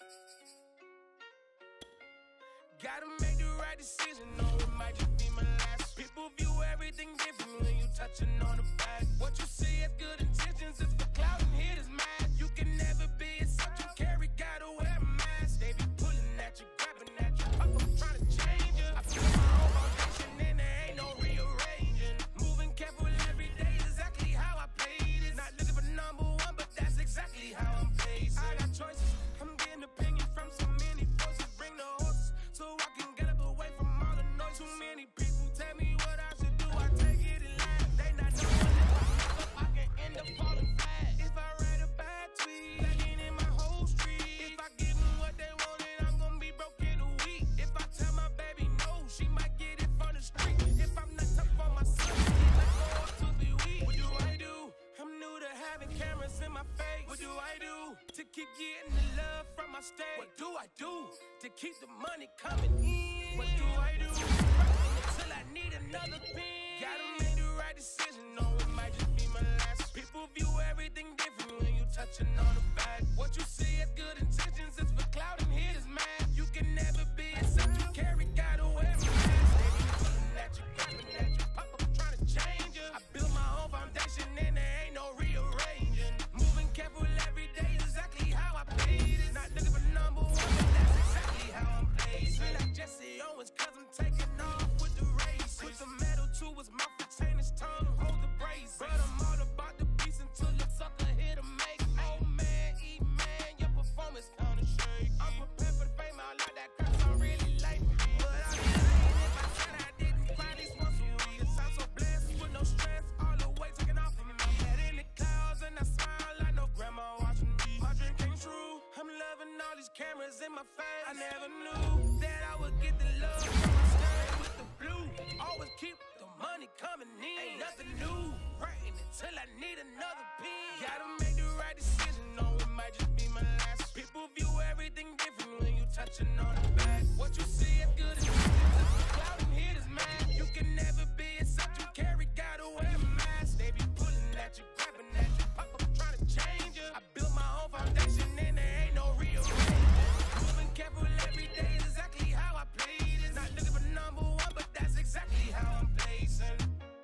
Gotta make the right decision, no, it might just be my last. People view everything different when you touching on the back. What you see as good intentions is for clout and hit is mad. You can never be a subject you carry, gotta wear a mask. They be pulling at you, grabbing at you, up, I'm trying to change you. I feel my own foundation and there ain't no rearranging. Moving careful every day, exactly how I played it. Not looking for number one, but that's exactly how I'm pacing. I got choices, I'm getting opinions from so many voices. Bring the horses so I can get up away from all the noise. Too many people tell me what I should do, I take it and laugh. They not knowing if I fuck up, I can end up falling flat. If I write a bad tweet, lagging in my whole street. If I give them what they want, then I'm gonna be broke in a week. If I tell my baby no, she might get it from the street. If I'm not tough on myself, she might go up to be weak. What do I do? I'm new to having cameras in my face. What do I do to keep getting the love from my state? What do I do to keep the money coming in? What do I do? Working until I need another pen. Gotta make the right decision, no, it might just be my last. People view everything different when you touching on the back. What you see as good intentions is for clout and hit is mad. You can never be a subject you carry, gotta wear a mask. They be pulling at you, grabbing at you, pop up trying to change you. I built my own foundation and there ain't no rearranging. Moving careful every day, exactly how I played it. Not looking for number one, but that's exactly how I'm placed. Feel like Jesse Owens, cause I'm taking off with the race. Put the metal to his mouth, retain his tongue, hold the brace. But I'm all about the beats until the sucker hit a make. Oh man, man, your performance kinda shake. I'm prepared for the fame, I like that cause I'm really late. But I'd be lying if I said I didn't cry these once a week. Cause I'm so blessed with no stress, all the weight taken off of me. Head in the clouds and I smile like no grandma watching me. My dream came true, I'm loving all these cameras in my face. I never knew that I would get the love from my stereo with the blue. Always keep the money coming in, ain't nothing new. Writing until I need another pen. Gotta make the right decision, no, it might just be my last. People view everything different when you touching on the back. What you see as good intentions is for clout and hit is mad. You can never be a subject you carry, gotta wear a mask. They be pulling at you, grabbing at you, pop up trying to change you. I built my own foundation and there ain't no rearranging. Moving careful every day, exactly how I played it. Not looking for number one, but that's exactly how I'm placing.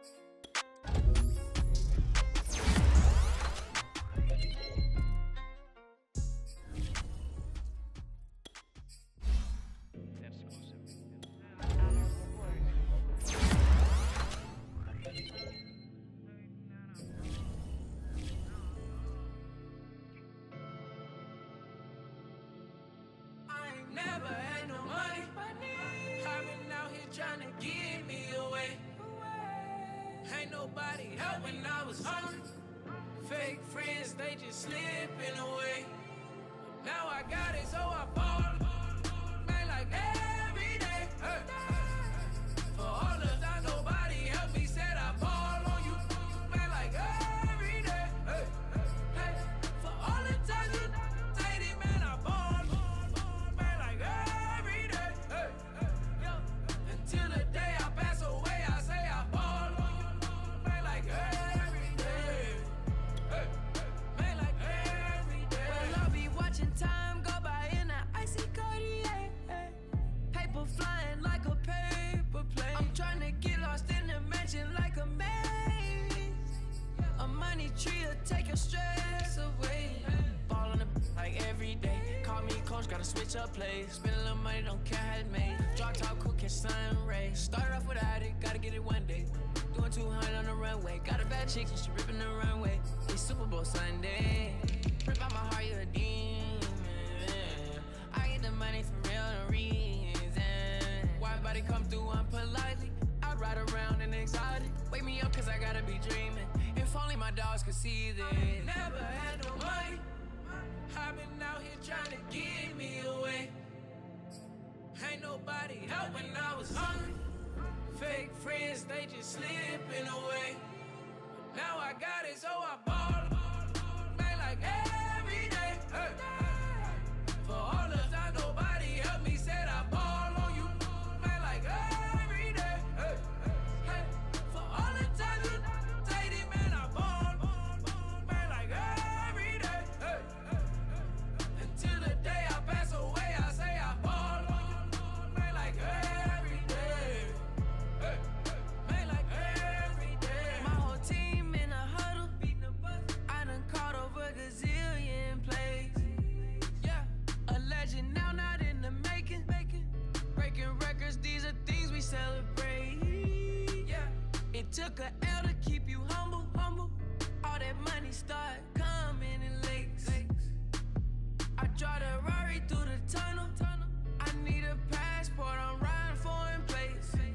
Never had no money. I've been out here trying to give me away. Ain't nobody helping, I was hungry. Fake friends, they just slipping away. Now I got it, so I ball. Man, like every day. Hey. For all the time nobody helped me, said I ball on you. Man, like every day. Hey. Hey. For all the time you dated, man, I ball. Until the day I pass away, I say I ball on you, man, like every day. Hey, man, like every day. Well, I'll be watching time go by in an icy Cartier. Paper flying like a paper plane. I'm trying to get lost in the mansion like a maze. A money tree will take your stress away. Ball on the like every day. Call me coach, gotta switch up plays. Spend a little money, don't care how it made. Drop top, cool, catch sun rays. Started off without it, gotta get it one day. Doing 200 on the runway. Got a bad chick, and she ripping the runway. It's Super Bowl Sunday. Rip out my heart, you a demon. I get the money for real, no reason. Why everybody come through unpolitely? I ride around in exotic. Wake me up, cause I gotta be dreaming. If only my dogs could see this. Never had no money. I've been out here trying to give me away. Ain't nobody helping, I was hungry. Fake friends, they just slipping away. Now I got it, so I ball. Man, like every day. Hey. For all the time nobody helped me, said I ball on you. Man, like every day. Hey. Hey. For all the time you dated, man, I ball. Man, like every day. Hey. Until the day I pass took a L to keep you humble, humble. All that money start coming in lakes. I drive a Rari through the tunnel. I need a passport, I'm riding foreign plates. I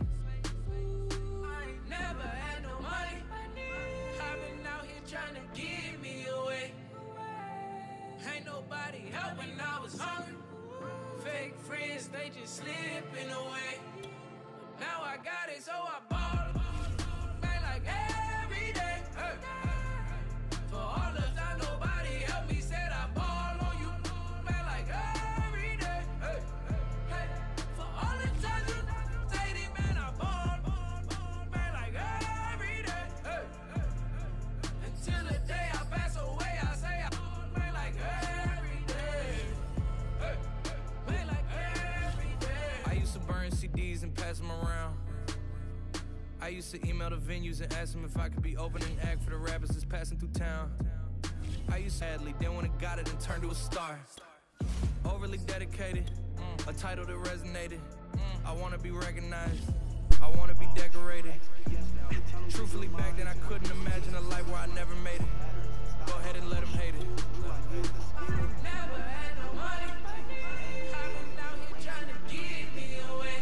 ain't never had no money. I've been out here trying to give me away. Ain't nobody help when I was hungry. Fake friends, they just slipping away. Now I got it, so I bought man like every day. Hey. For all the time nobody helped me, said I ball on you, man like every day. Hey. Hey. For all the times you say it, man, I ball, man like every day. Hey. Until the day I pass away, I say I man like every day. Hey. Man like every day. I used to burn CDs and pass them around. I used to email the venues and ask them if I could be opening act for the rappers that's passing through town. I used to sadly, then when I got it and turned to a star. Overly dedicated, a title that resonated. I wanna be recognized, I wanna be decorated. Truthfully, back then I couldn't imagine a life where I never made it. Go ahead and let them hate it. Never had no money. I've been out here trying to give me away.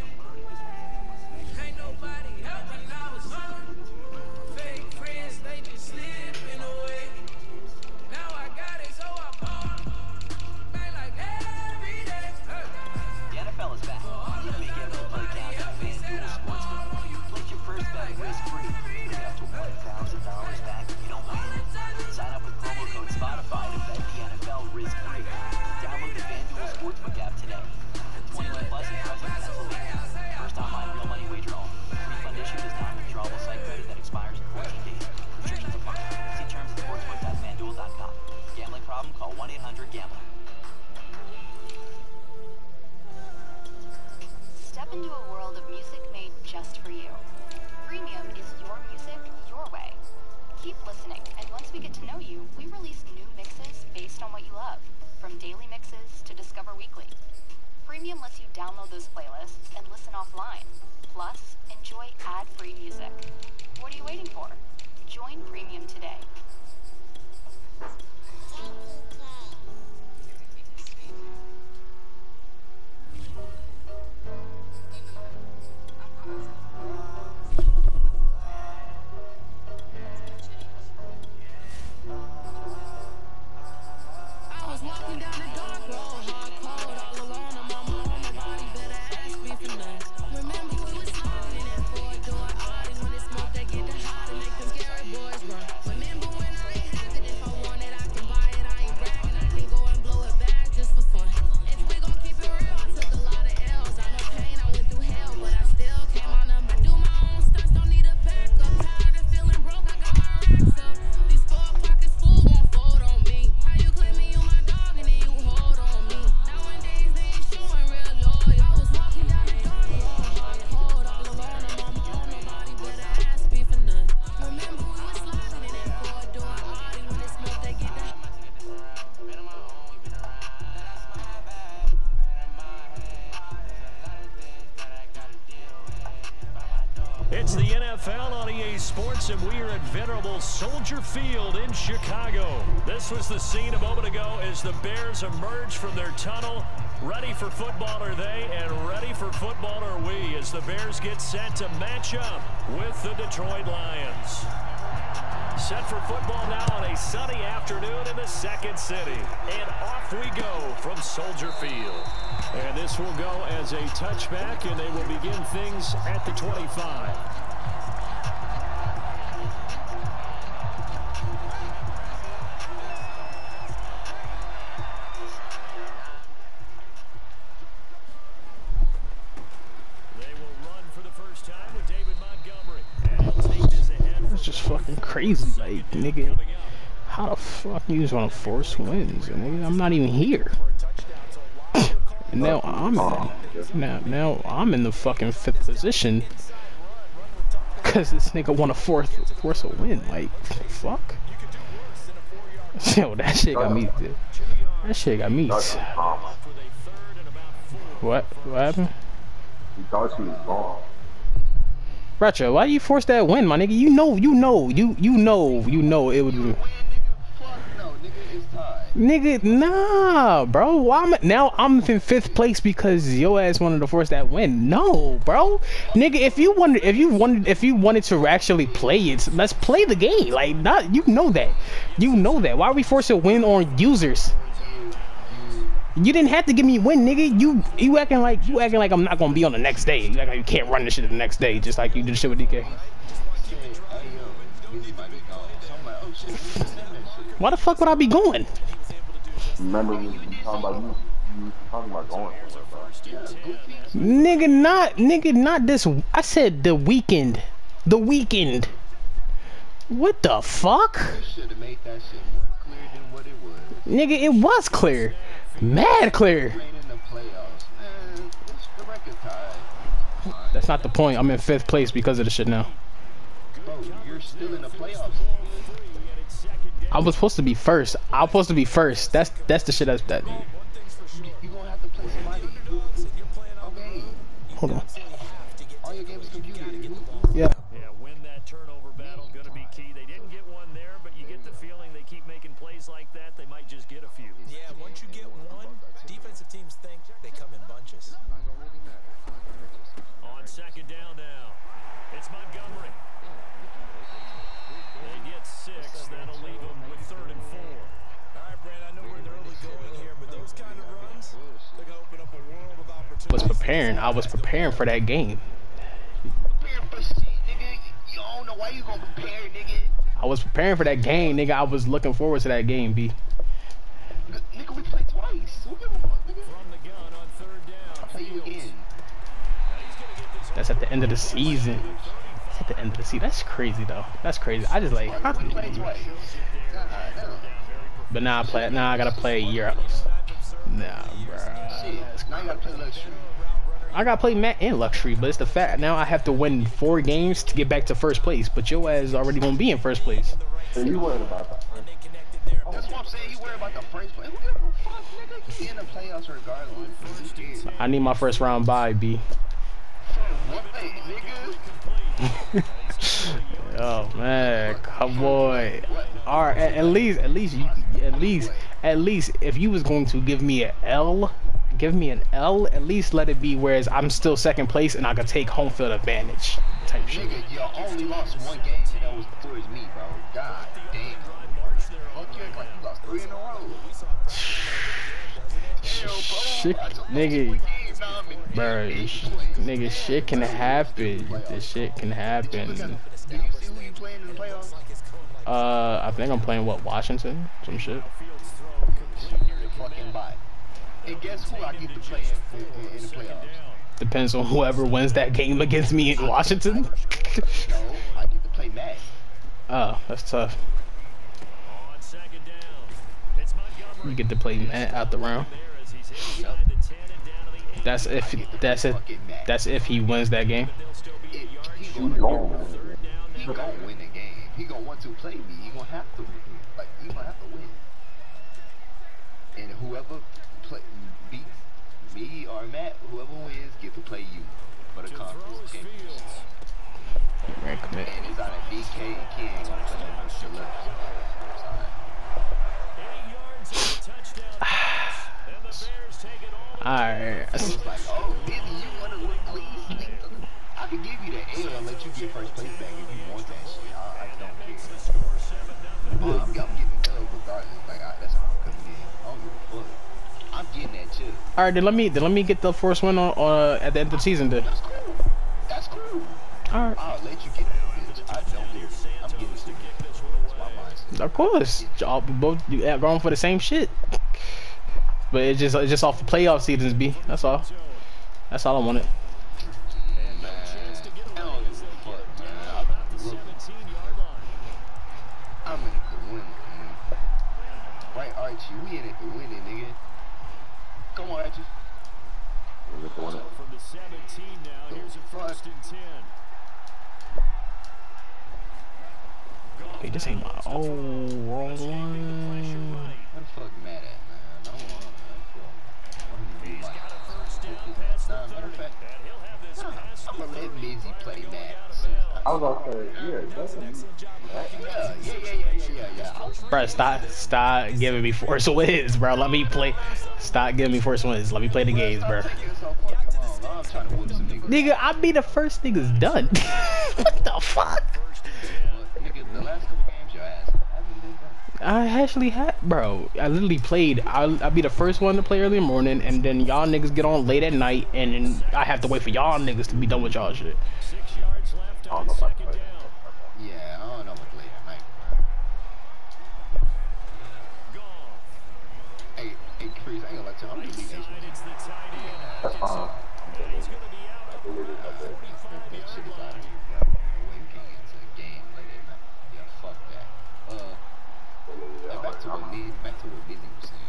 Ain't nobody help when I was hungry. Fake friends, they just slipping away. Now I got it, so I bought man like every day. Hey. The NFL is back. You may get to play down at FanDuel Sportsbook. Place your first bet risk-free. Get up to $1,000 back if you don't win. Sign up with promo code Spotify to bet the NFL risk-free. Download the FanDuel Sportsbook app today. 21 plus in present Pennsylvania. First online real money wager only. Refund issued as non-withdrawable site credit that expires in 14 days. Restrictions apply. See terms at sportsbook.fanduel.com. Gambling problem? Call 1-800-GAMBLER. Step into a world of music made just for you. Premium is your music, your way. Keep listening, and once we get to know you, we release new mixes based on what you love, from daily mixes to Discover Weekly. Premium lets you download those playlists and listen offline. Plus, enjoy ad-free music. What are you waiting for? Join Premium today. I was walking down the dark road, hard cold, all alone. I'm on my own, nobody better ask me for none. Remember we was sliding in that four-door Audi. When it smoke, they get the hot and make them Gary boys run. Remember when I ain't have it, if I want it, I can buy it. I ain't bragging, I can go and blow it back just for fun. If we gon' keep it real, I took a lot of L's. I know pain, I went through hell, but I still came on up. I do my own stunts, don't need a backup. Tired of feeling broke, I got my racks up. These 4 pockets full won't fold on me. How you claim me, you my dog, and then you hold on me. Nowadays they ain't showing real loyal. I was walking down the dark road, hard cold, all alone. I'm on my own, nobody better ask me for none. Remember we was sliding in that four-door Audi. When it smoke, they get the It's the NFL on EA Sports, and we are at venerable Soldier Field in Chicago. This was the scene a moment ago as the Bears emerged from their tunnel. Ready for football are they, and ready for football are we, as the Bears get set to match up with the Detroit Lions. Set for football now on a sunny afternoon in the second city. And off we go from Soldier Field. And this will go as a touchback, and they will begin things at the 25. They will run for the first time with David Montgomery. And he'll take this ahead. That's just fucking crazy, like, nigga. How the fuck you just want to force wins, nigga? I'm not even here. And now I'm in the fucking 5th position because this nigga want to force a win. Like, fuck. Yo, that shit got me. That shit got me. What? What happened? He thought she was gone. Retro, why you force that win, my nigga? You know it would be. Nigga, nah, bro. Why now I'm in 5th place because your ass wanted to force that win. No, bro. Nigga, if you wanted to actually play it, let's play the game. Like, not, you know that. Why are we forcing a win on users? You didn't have to give me a win, nigga. You acting like I'm not gonna be on the next day. You act like you can't run this shit the next day, just like you did the shit with DK. Why the fuck would I be going? Remember we talking about you talking about going. Nigga, not this. I said the weekend. The weekend. What the fuck? Should have made that shit more clear than what it was. Nigga, it was clear. Mad clear. That's not the point. I'm in 5th place because of the shit now. Bro, you're still in the playoffs. I was supposed to be first. I was supposed to be first. That's the shit that's that. You gonna have to play somebody. Okay. Hold on. All your games computer. Yeah. Yeah, win that turnover battle. Gonna be key. They didn't get one there, but you get the feeling they keep making plays like that. They might just get a few. Yeah, once you get one, defensive teams think they come in bunches. On 2nd down now, it's Montgomery. They get 6. That'll leave them with 3rd and 4. All right, Brad, I know we're in the early going here, but those kind of runs, they're going to open up a world of opportunities. I was preparing for that game. Prepare for shit, nigga. You don't know why you gonna prepare, nigga. I was preparing for that game, nigga. I was looking forward to that game, B. Nigga, we played twice. Who give a fuck, nigga? From the gun on 3rd down. I'll play you again. That's at the end of the season. That's at the end of the season. That's crazy though. That's crazy. I just like. We played twice. But now I gotta play a year else. Nah, bro. Shit. Now you gotta play luxury. I gotta play Matt and Luxury, but it's the fact now I have to win 4 games to get back to 1st place. But your ass is already gonna be in 1st place. So you worried about that? That's what I'm saying. You worry about the first place. Who gives a fuck, nigga? You in the playoffs regardless. I need my 1st round bye, B. What, nigga? Oh man, come on. All right, at least if you was going to give me an L, at least let it be whereas I'm still 2nd place and I could take home field advantage type shit. Nigga, you only lost 1 game and that was towards me, bro. God damn. Fuck you, like you lost 3 in a row. Shit, nigga, bro, nigga, shit can happen. This shit can happen. Do you see who you playing in the playoffs? I think I'm playing Washington, some shit. Fucking bye. And guess who I get to play in the playoffs? Depends on whoever wins that game against me in Washington. No, I get to play Matt. Oh, that's tough. On 2nd down, it's Montgomery. You get to play Matt out the round. That's if he wins that game. He gonna win the game. He gonna want to play me. He gonna have to. Like, he gonna have to win. And whoever beats me or Matt, whoever wins, get to play you for the conference championship. Right, commit. And it's out of DK and King gonna play on the left. Alright. It's like, oh, Dizzy, you wanna win, please? I could give you the L and let you get 1st place back if you want that shit. I don't care. I'm getting the L regardless. Like, that's how I'm coming in. I don't give a fuck. I'm getting that too. Alright, then let me get the 1st win on at the end of the season then. That's cool. That's cool. Alright. I'll let you get that bitch. I don't care. I'm getting it. That's my mindset. Of course. Y'all both going for the same shit. But it's just off the playoff seasons, B. That's all. That's all I wanted. I'm in it to win, man. Right, Archie? We in it to win it, nigga. Come on, Archie. From the 17 now, here's a 1st and 10. Wait, this ain't my. Oh, wrong one. What the fuck mad at, man? I don't want to. Matter of fact, Well, let Mizzy play that. I was about to say, yeah, doesn't Yeah. Bro, stop giving me force wins, bro. Let me play. Stop giving me force wins. Let me play the games, bro. I'm trying to whip some niggas. Nigga, I be the first niggas done. What the fuck? Nigga, the last couple games your ass haven't been done. I actually had, bro. I literally played. I'll be the first one to play early in the morning, and then y'all niggas get on late at night, and then I have to wait for y'all niggas to be done with y'all shit. 6 yards left on the second down. Yeah, I don't know what late at night. Hey, Chris, I ain't gonna lie to you. I'm the lead nation. That's fine. That shit is out of here, bro. The way we can get into a game late at night. Yeah, fuck that. Back to what Busy was saying.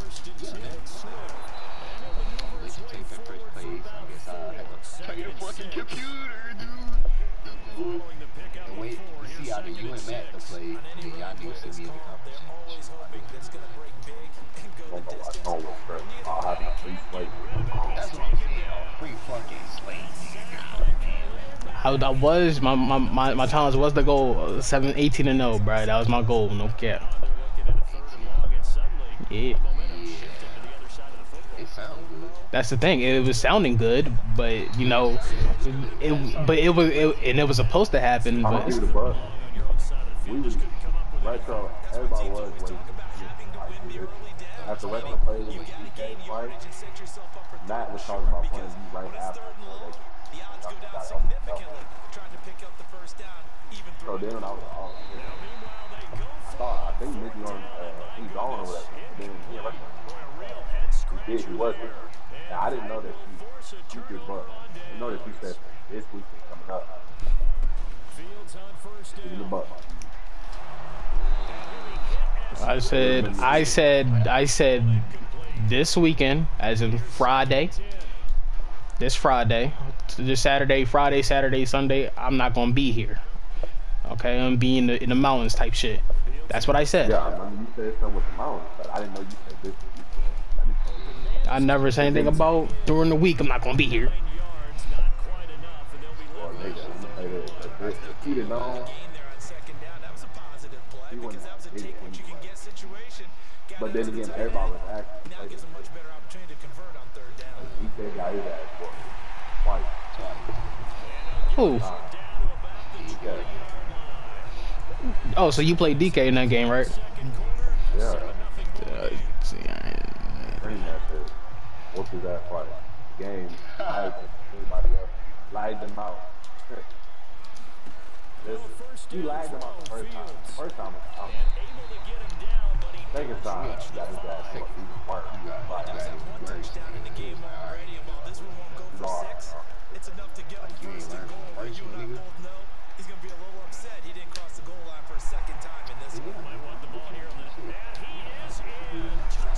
Let you take that first place. I guess I had to play the fucking computer, dude. And wait to see how the you and Matt to play. Then y'all niggas see me in the competition. I'll have my free play. That's what I'm saying. Free fucking slate. I was my challenge was the goal 18-0, bro. That was my goal, no cap. Yeah. It sounds good. That's the thing. It was sounding good, but you know, it was supposed to happen. I'm But gonna give it a buzz. We was retro. Everybody was waiting. After retro played in the DK fight, Matt was talking about playing you right after. So then when I was all I think Nicky on he's gone over that. Then he was. Now, I didn't know that she could, but I know that she said this week is coming up. Give me the buck. I said this weekend, as in Friday. This Friday, this Saturday, Friday, Saturday, Sunday, I'm not gonna be here. Okay, I'm be in the mountains type shit. That's what I said. Yeah, I remember you said something with the mountains, but I didn't know you said this. I never said anything about during the week I'm not gonna be here. Well, they he didn't know. He wouldn't have hit it when he played. But then again, everybody was actually playing. He said got his ass for twice. Who? Yeah. Oh, so you played DK in that game, right? Yeah. See, Bring that shit. Whoop his ass twice. Game. Everybody else lagged them out. He lagged them out the first time. The first time was out. Second time, got his ass even worse. It's enough to get him first to goal. You and I both know he's going to be a little upset he didn't cross the goal line for a second time in this one. Might want the ball here on this. And he is in.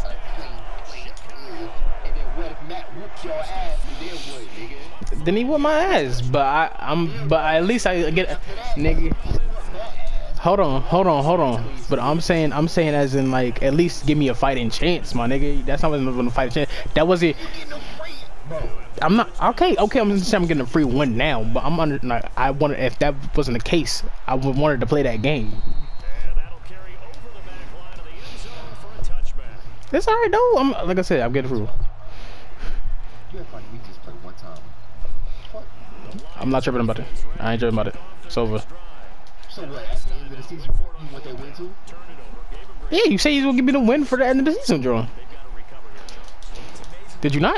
And then what if Matt whooped your ass and then what, nigga? then he whooped my ass, but at least I get, nigga. Hold on. But I'm saying as in like at least give me a fighting chance, my nigga. That's not even a fighting chance. That wasn't. I'm not okay. I'm just saying I'm getting a free win now, but I'm under. Like, I wanted if that wasn't the case, I would wanted to play that game. And that'll carry over the back line of the end zone for a touchback. It's alright though. Like I said, I'm getting through. You act like we just played one time. Fuck. I'm not tripping about it. I ain't tripping about it. It's over. So what? At the end of the season, you want that win too? Yeah, you say you gonna give me the win for the end of the season, Jerome. Did you not?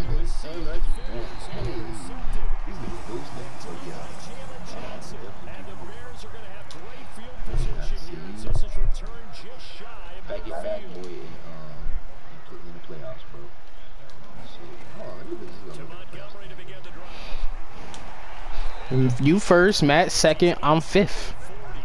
Back it back, boy, and put in the playoffs, bro. You first, Matt second, I'm fifth.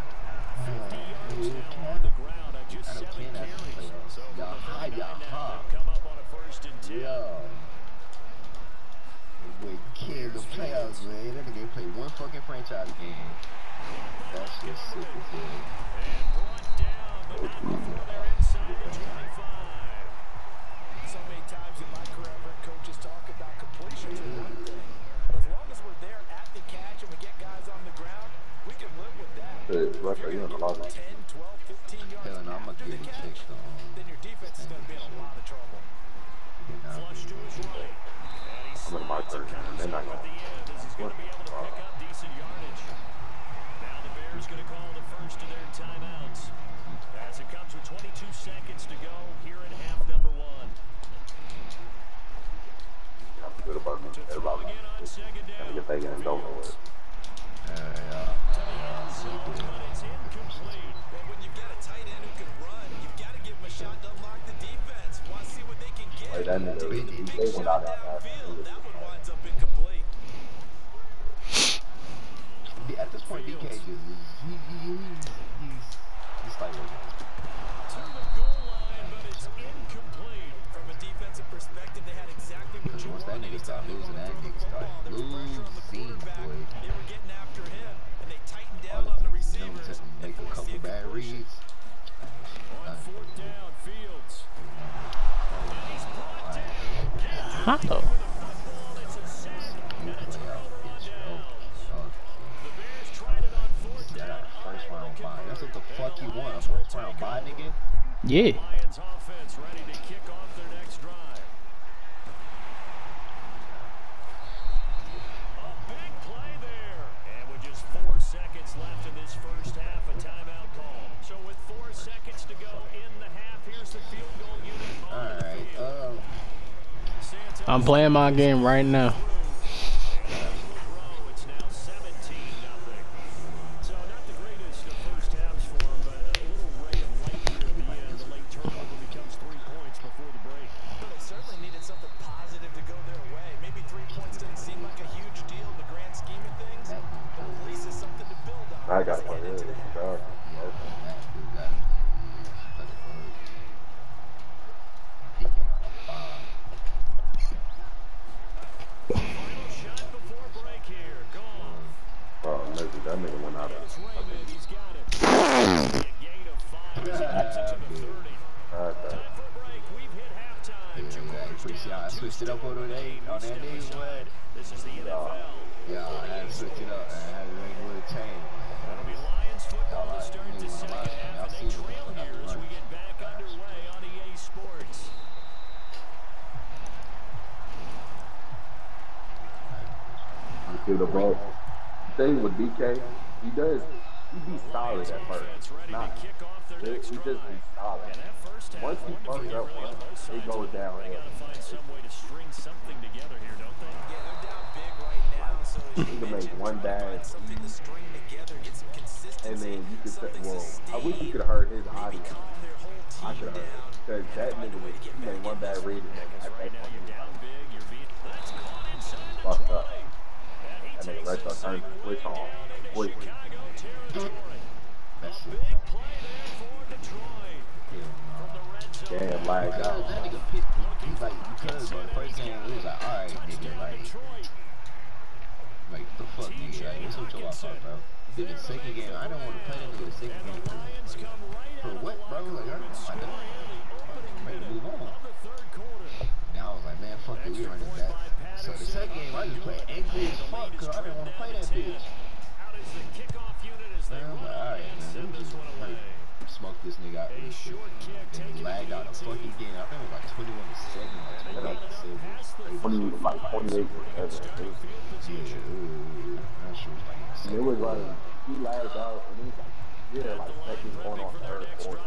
The playoffs, man. That nigga played one fucking franchise game. That's just sick as hell. So many times in my career, I've heard coaches talk about completions. But as long as we're there at Russia, you in the locker. 10, 12, 15 yards Hell no, I'm after gonna the give you catch, checks then your defense is going to be in a lot of trouble. Flush to his right. And he I'm in my slides and third, covers and they're him not at the end as he's going to be able to pick up decent yardage. Now the Bears going to call the first of their timeouts as it comes with 22 seconds to go here in half number 1. I'm good about me. Everybody Again on second trying to get that game over with. to the end zone, but it's incomplete. Well, when you've got a tight end who can run, you've got to give him a shot to unlock the defense. Want to see what they can get. Like that nigga, they went out that Downfield, that one winds up incomplete. At this point, DK just he's like To the goal line, but it's incomplete. From a defensive perspective, they had exactly what you once that wanted. nigga start losing, that nigga start There was pressure on the losing, quarterback. boy. They were getting after him, and they tightened All down on the the receivers. to make a couple bad reads. On fourth down, Fields. And he's brought down. How though? It's a sack, and it's a couple on downs. The Bears tried it on fourth down. First round bye. That's what the fuck you want. A first round bye, nigga. Yeah. Lions offense ready to kick off their next drive. A big play there. And with just 4 seconds left in this first half, a timeout call. So with 4 seconds to go in the half, here's the field goal unit on the field. Santos I'm playing my game right now. It's now 17-0. So not the greatest of first halves for him, but a little ray of light here at the end. The late turnover becomes 3 points before the break. Well, they certainly needed something positive to go their way. Maybe 3 points didn't seem like a huge deal in the grand scheme of things, but at least it's something to build on. I got one. Final shot before break here. Gone. Oh, nigga, that nigga went out It's of. Raymond. He's got it. A gain of 5 as he gets it to the 30. Time for a break. We've hit halftime. Appreciate I switched it up on that on that name, what? This is the NFL. Yeah, I had to switch it up. I had to make a little change. It'll be Lions football to start the second half, and they trail here as we get back underway on EA Sports. You see the ball. Thing with DK, he be solid at first. Not, he just be solid. Once he fucks up one, it goes down. They got to find some way to string something together here, don't they? Yeah, they're down big right now, so as You you can make mentioned, one trying to bad find something to string together, get some and consistency, then you could say, something well, I sustained, wish you could have heard his maybe audio. calm their whole I team could have heard down. it. Because that nigga, he made one bad read and at that Right now point, you're down big, you're beat. That's caught inside the fucked 20. up. And he That nigga takes right the there turned the switch on. Quick. Chicago territory. That shit. Big play there for Detroit. From the red zone. Damn, lagged Because out. that nigga picked, he's like, because bro, the first game, it was like, alright, nigga, like, the fuck, nigga, like, what's up with your fault, bro? Then the second game, I don't want to play that nigga the second game for what, bro? Like, I'm ready to move on. Now I was like, man, fuck it, we running back. So the second game, I just played angry as fuck, because I didn't want to play that bitch. Out is the kickoff unit as they Man, I'm run like, up alright, and man, send let me this just one away. smoke this nigga out with this shit. And he lagged out a fucking game. I think it was like 21-7 or 28-7. Like 28 Yeah, that shit was like And it was like, he lagged out, and he was like, yeah, like second going on third quarter.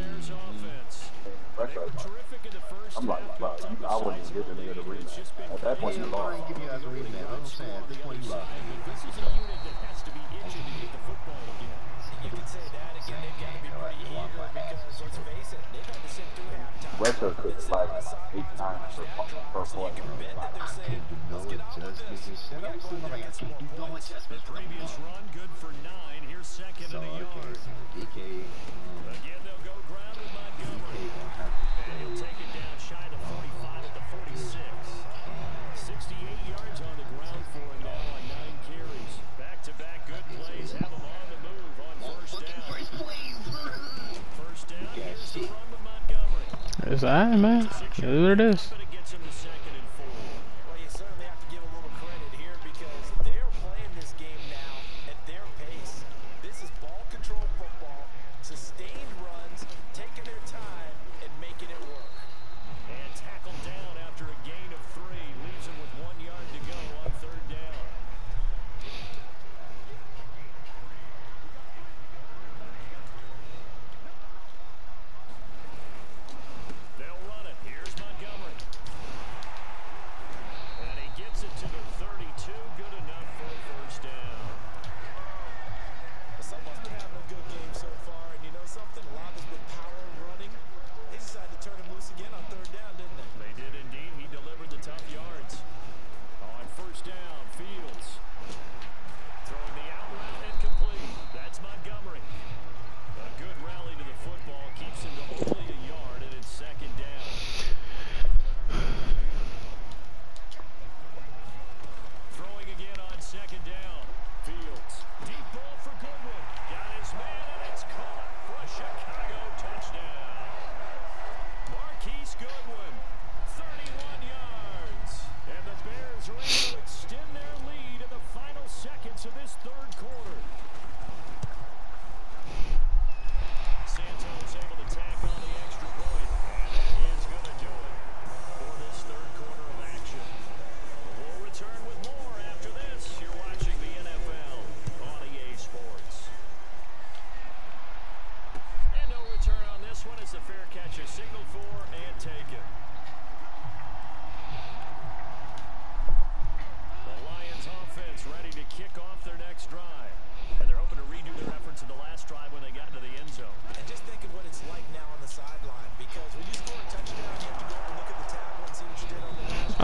I'm like, bro, I wouldn't even give the nigga the rematch. At that point, you I lost. ain't give you guys a rematch. That's what I'm saying. At this point, you lost. This is a unit that has to be itching to get the football again. You could say that again, they've got to be pretty eager because, let's face it, they've had to sit through halftime. Retro could like 8 times per quarter. I can't do no adjustments and shit. I'm sitting there like, I can't do no adjustments. Previous run good for 9. Here's second So, and a okay, yard. so DK, Again, they'll go ground with Montgomery. gonna have And he'll take it down shy of the 45 at the 46. 68 yards on the ground for him now on 9 carries. Back-to-back good plays. Have him on the move on first down. First down, here's the run with Montgomery. It's alright, man. It is what it is. But it gets him to second and 4. Well, you certainly have to give a little credit here because they're playing this game now at their pace. This is ball control.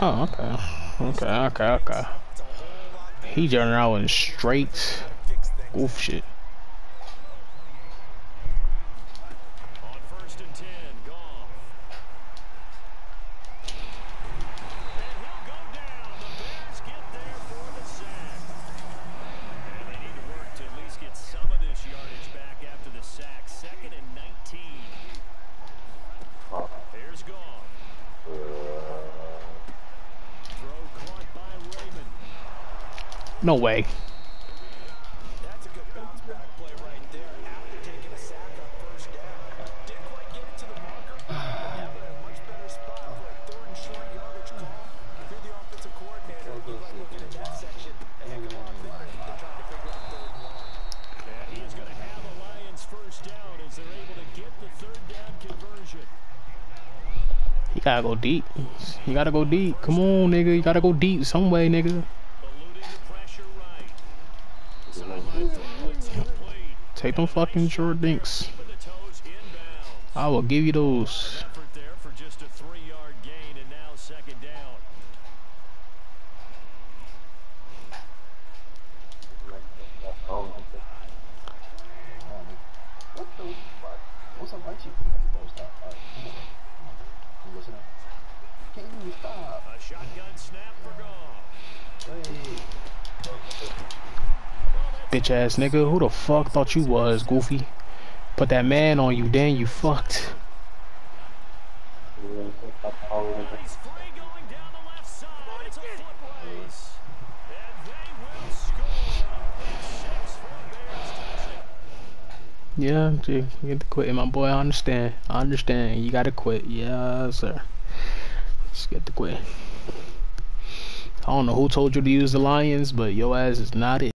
Oh, okay. He turning out in straight goof shit. On 1st and 10, Goff. And he'll go down. The Bears get there for the sack. And they need to work to at least get some of this yardage back after the sack. 2nd and 19. Here's Goff. Throw caught by Raymond. No way. That's a good bounce back play right there after taking a sack on 1st down. Didn't quite get it to the marker, but now they're in a much better spot for a 3rd and short yardage call. If you're the offensive coordinator, you like looking at that section. And you can walk there if they're trying to figure out 3rd and long. And he's going to have the Lions 1st down as they're able to get the 3rd down conversion. You gotta go deep. You gotta go deep. Come on, nigga. You gotta go deep some way, nigga. Eluding the pressure right. Sideline throw, it's complete. Take them fucking short dinks. Keeping the toes inbounds. I will give you those. Effort there for just a 3-yard gain, and now 2nd down. What's up, Archie? Stop. Alright, come on. Listen up. Can't even stop. A shotgun snap for Goff. Bitch ass nigga. Who the fuck thought you was, Goofy? Put that man on you, then you fucked. He's free going down the left side. It's a foot race. And they will score. Pick 6 for a Bears touchdown. Yeah, you get to quit, my boy. I understand. You gotta quit. Yeah, sir. Just get to quit. I don't know who told you to use the Lions, but your ass is not it.